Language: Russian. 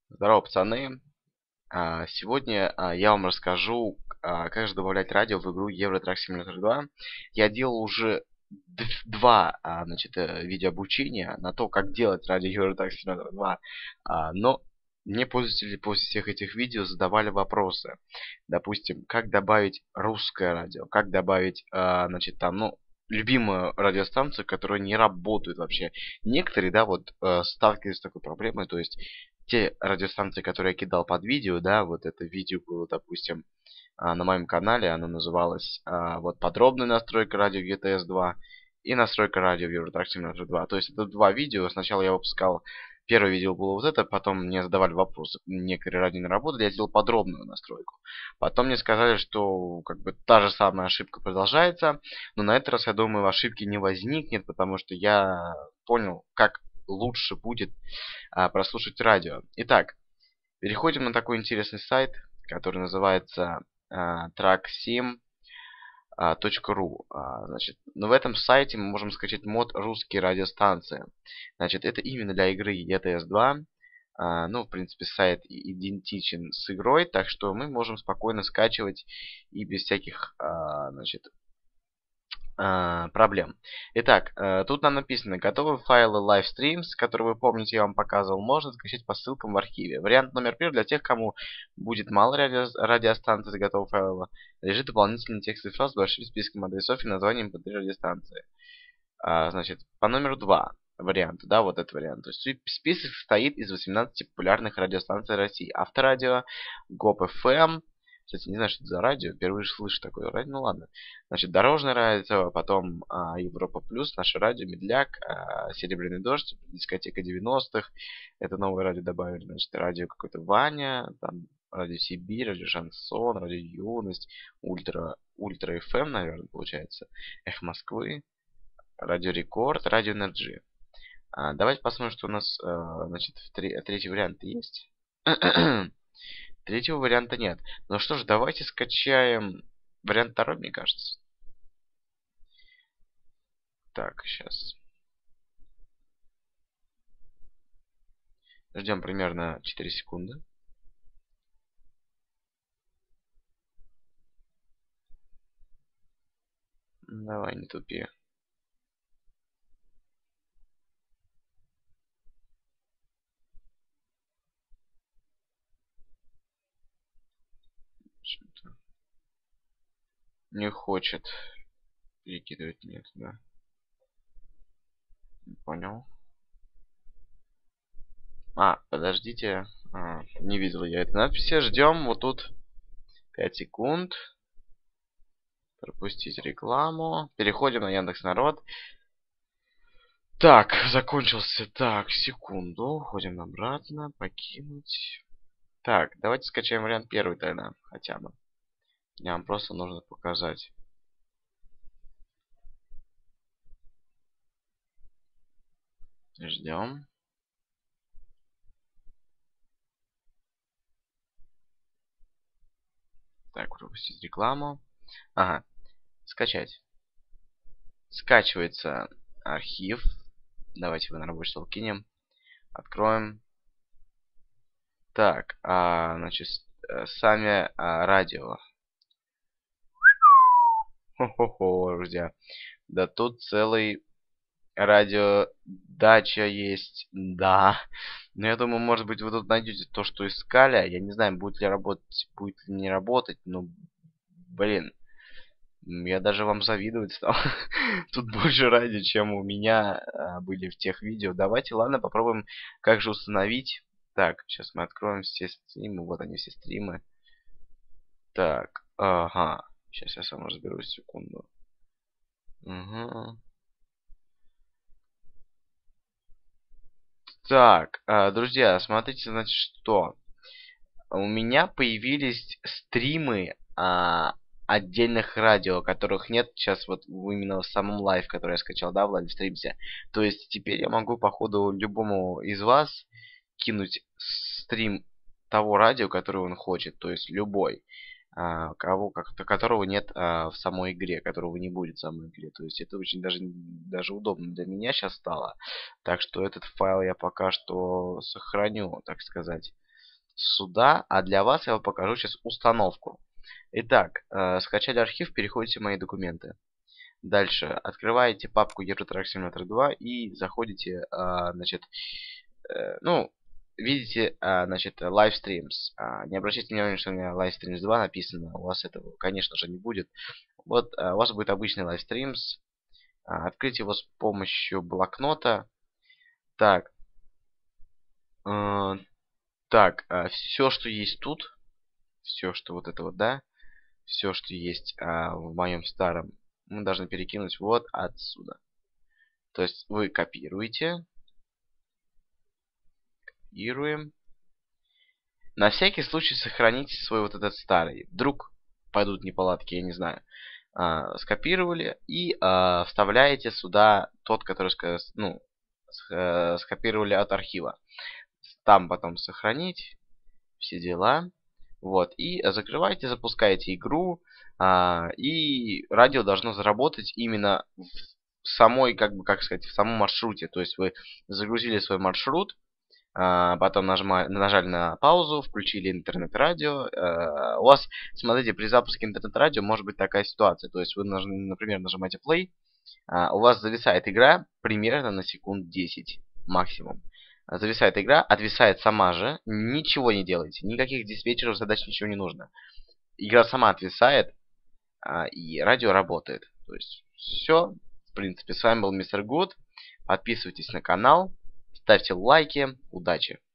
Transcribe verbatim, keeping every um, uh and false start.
Здорово, пацаны. А, Сегодня а, я вам расскажу, а, как же добавлять радио в игру Euro Truck Simulator два. Я делал уже д- два а, значит, э, видеообучения на то, как делать радио Euro Truck Simulator два. А, Но мне пользователи после всех этих видео задавали вопросы. Допустим, как добавить русское радио, как добавить, а, значит, там, ну, любимую радиостанцию, которая не работает вообще. Некоторые, да, вот э, сталкивались с такой проблемой, то есть те радиостанции, которые я кидал под видео, да, вот это видео было, допустим, а, на моем канале, оно называлось а, вот подробная настройка радио джи ти эс два и настройка радио в Eurotrack Simulator два. То есть это два видео. Сначала я выпускал, первое видео было вот это, потом мне задавали вопросы, некоторые радио не работали, я сделал подробную настройку. Потом мне сказали, что как бы та же самая ошибка продолжается, но на этот раз, я думаю, ошибки не возникнет, потому что я понял, как лучше будет а, прослушать радио. Итак, переходим на такой интересный сайт, который называется а, трак семь точка ру. А, значит, но в этом сайте мы можем скачать мод «Русские радиостанции». Значит, это именно для игры и ти эс два. А, ну, в принципе, сайт и- идентичен с игрой, так что мы можем спокойно скачивать и без всяких, а, значит, а, проблем. Итак, э, тут нам написано, готовы файлы LiveStreams, которые вы помните, я вам показывал, можно скачать по ссылкам в архиве. Вариант номер первый для тех, кому будет мало радио радиостанций с готового файла, лежит дополнительный текстовый файл с большим списком адресов и названием эм пэ три радиостанции. А, значит, по номеру два вариант, да, вот этот вариант. То есть список состоит из восемнадцати популярных радиостанций России. Авторадио, ГОП-ФМ. Кстати, не знаю, что это за радио. Впервые слышу такое радио. Ну ладно. Значит, Дорожное радио, потом а, Европа Плюс, Наше радио, Медляк, а, Серебряный дождь, Дискотека девяностых. Это новое радио добавили. Значит, радио какое-то Ваня, там Радио Сибирь, Радио Шансон, Радио Юность, Ультра, Ультра эф эм, наверное, получается. Эх Москвы. Радио Рекорд, Радио Энерджи. А, давайте посмотрим, что у нас, э, значит, в тре- третий вариант есть. Третьего варианта нет. Ну что ж, давайте скачаем вариант второй, мне кажется. Так, сейчас. Ждем примерно четыре секунды. Давай, не тупи. Почему-то не хочет перекидывать мне туда. Понял. А, подождите. А, не видел я этой надписи. Ждем. Вот тут пять секунд. Пропустить рекламу. Переходим на Яндекс.Народ. Так, закончился. Так, секунду. Уходим обратно. Покинуть. Так, давайте скачаем вариант первый тогда. Хотя бы. Мне вам просто нужно показать. Ждем. Так, пропустить рекламу. Ага, скачать. Скачивается архив. Давайте его на рабочий стол кинем. Откроем. Так, а, значит, э, сами а, радио. Хо-хо-хо, друзья. Да тут целый радиодача есть. Да. Но я думаю, может быть, вы тут найдете то, что искали. Я не знаю, будет ли работать, будет ли не работать. Но, блин, м, я даже вам завидовать стал. Тут больше радио, чем у меня а, были в тех видео. Давайте, ладно, попробуем, как же установить. Так, сейчас мы откроем все стримы. Вот они, все стримы. Так, ага. Сейчас я сам разберусь, секунду. Угу. Так, а, друзья, смотрите, значит, что у меня появились стримы а, отдельных радио, которых нет сейчас вот в- именно в самом лайв, который я скачал, да, в лайвстримсе. То есть теперь я могу, походу, любому из вас кинуть стрим того радио, которое он хочет, то есть любой, а, кого, как, которого нет а, в самой игре, которого не будет в самой игре. То есть это очень даже, даже удобно для меня сейчас стало. Так что этот файл я пока что сохраню, так сказать. сюда, а для вас я вам покажу сейчас установку. Итак, э, скачали архив, переходите в мои документы. Дальше открываете папку Euro Truck Simulator два и заходите, э, значит, э, ну, видите, э, значит, Live Streams. А, не обращайте внимания, что у меня Live Streams два написано, у вас этого, конечно же, не будет. Вот, э, у вас будет обычный Live Streams. А, открыть его с помощью блокнота. Так, э, так, э, все, что есть тут, все, что вот это вот, да, все, что есть а, в моем старом, мы должны перекинуть вот отсюда. То есть вы копируете, копируем. На всякий случай сохраните свой вот этот старый. Вдруг пойдут неполадки, я не знаю. А, скопировали и а, вставляете сюда тот, который ну, э, скопировали от архива. Там потом сохранить, все дела. Вот, и закрываете, запускаете игру, а, и радио должно заработать именно в самой, как бы, как сказать, в самом маршруте. То есть вы загрузили свой маршрут, а, потом нажма, нажали на паузу, включили интернет-радио. А, у вас, смотрите, при запуске интернет-радио может быть такая ситуация. То есть вы, например, нажимаете play, а, у вас зависает игра примерно на секунд десять максимум. Зависает игра, отвисает сама же, ничего не делайте, никаких диспетчеров задач, ничего не нужно. Игра сама отвисает, а, и радио работает. То есть все, в принципе, с вами был Мистер Гуд. Подписывайтесь на канал, ставьте лайки, удачи!